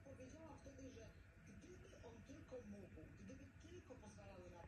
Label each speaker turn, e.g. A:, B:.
A: powiedziała wtedy, że gdyby on tylko mógł, gdyby tylko pozwalały na